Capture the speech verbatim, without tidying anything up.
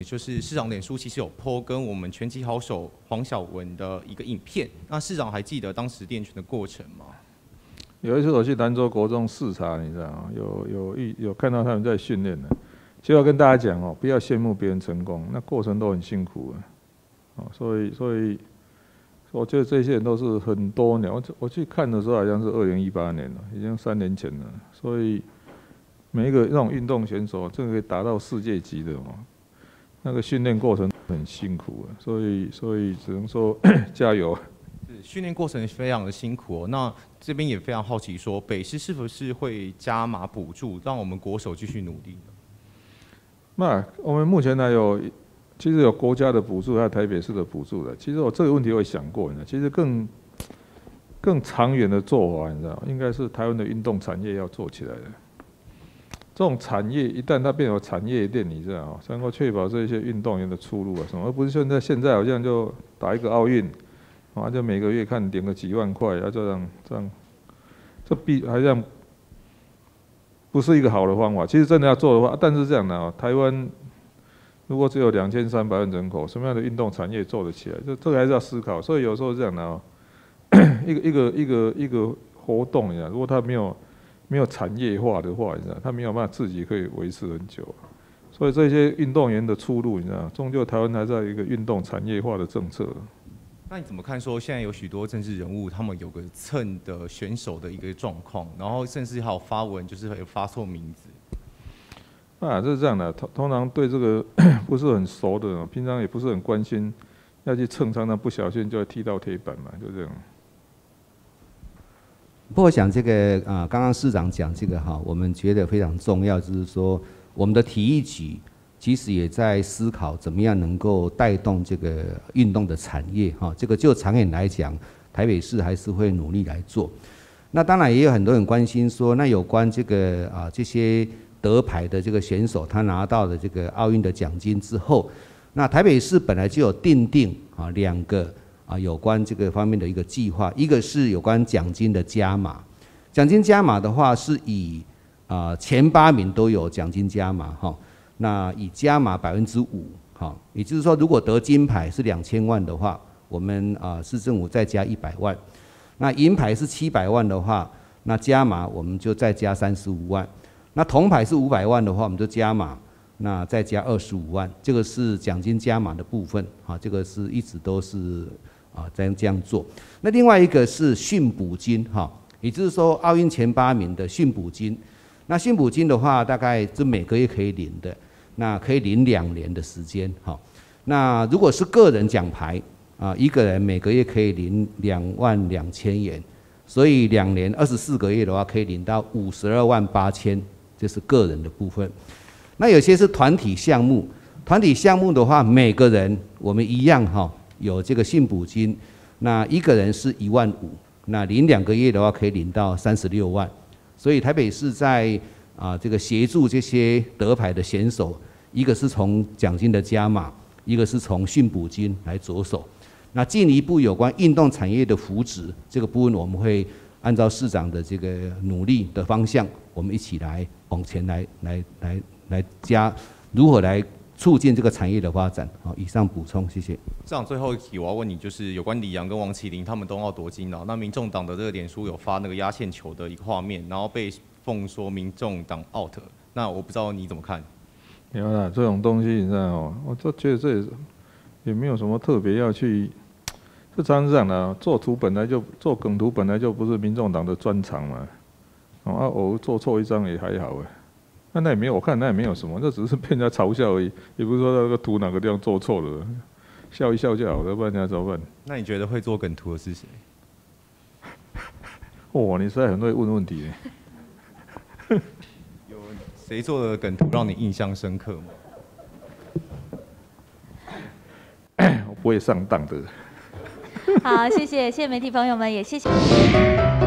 就是市长脸书其实有 po 跟我们拳击好手黄晓雯的一个影片。那市长还记得当时练拳的过程吗？ 有一次我去兰州国中视察，你知道吗？有有有有看到他们在训练的。就要跟大家讲哦，不要羡慕别人成功，那过程都很辛苦的，哦，所以所以，我觉得这些人都是很多年。我我去看的时候好像是二零一八年了，已经三年前了。所以每一个那种运动选手，这个可以达到世界级的哦，那个训练过程很辛苦的，所以所以只能说加油。 训练过程非常的辛苦哦。那这边也非常好奇说，北市是不是会加码补助，让我们国手继续努力呢？ 那我们目前呢有，其实有国家的补助，还有台北市的补助的。其实我这个问题我也想过，呢，其实更更长远的做法，你知道，应该是台湾的运动产业要做起来的。这种产业一旦它变成产业链，你知道，才能够确保这些运动员的出路啊什么，而不是现在现在好像就打一个奥运，啊，就每个月看点个几万块，啊，这样这样，这比好像。不是一个好的方法。其实真的要做的话，但是这样的啊，台湾如果只有两千三百万人口，什么样的运动产业做得起来？这这个还是要思考。所以有时候这样的啊，一个一个一个一个活动，你知道，如果它没有没有产业化的话，你知道，它没有办法自己可以维持很久。所以这些运动员的出路，你知道，终究台湾还在一个运动产业化的政策。 那你怎么看？说现在有许多政治人物，他们有个蹭的选手的一个状况，然后甚至还有发文，就是有发错名字。 啊，这是这样的，通通常对这个不是很熟的，平常也不是很关心，要去蹭，常常不小心就会踢到铁板嘛，就这样。 不过我想这个啊，刚刚市长讲这个哈，我们觉得非常重要，就是说我们的体育局。其实也在思考怎么样能够带动这个运动的产业哈，这个就长远来讲，台北市还是会努力来做。那当然也有很多人关心说，那有关这个啊这些得牌的这个选手，他拿到了这个奥运的奖金之后，那台北市本来就有定定啊两个啊有关这个方面的一个计划，一个是有关奖金的加码，奖金加码的话是以啊前八名都有奖金加码哈。那以加码百分之五，好，也就是说，如果得金牌是两千万的话，我们啊市政府再加一百万；那银牌是七百万的话，那加码我们就再加三十五万；那铜牌是五百万的话，我们就加码，那再加二十五万。这个是奖金加码的部分，啊，这个是一直都是啊这样这样做。那另外一个是训补金，哈，也就是说奥运前八名的训补金。那训补金的话，大概是每个月可以领的。那可以领两年的时间，好。那如果是个人奖牌啊，一个人每个月可以领两万两千元，所以两年二十四个月的话，可以领到五十二万八千，这是个人的部分。那有些是团体项目，团体项目的话，每个人我们一样哈，有这个训补金，那一个人是一万五，那领两个月的话，可以领到三十六万。所以台北市在啊这个协助这些得牌的选手。一个是从奖金的加码，一个是从训补金来着手。那进一步有关运动产业的扶植这个部分，我们会按照市长的这个努力的方向，我们一起来往前来来来来加如何来促进这个产业的发展。好，以上补充，谢谢。市长最后一题我要问你，就是有关李洋跟王麒麟他们都要夺金了。那民众党的这个脸书有发那个压线球的一个画面，然后被奉说民众党 out。那我不知道你怎么看？ 有啦，这种东西你知道哦，我就觉得这也也没有什么特别要去。是常常这样的，做图本来就做梗图本来就不是民众党的专长嘛，哦啊偶尔做错一张也还好哎，那那也没有，我看那也没有什么，那只是被人家嘲笑而已，也不是说那个图哪个地方做错了，笑一笑就好了，不然人家怎么办？ 那你觉得会做梗图的是谁？ 哇，你实在很会问问题呢。 谁做的梗图让你印象深刻吗？ 我不会上当的。 好，谢谢，谢谢媒体朋友们，也谢谢。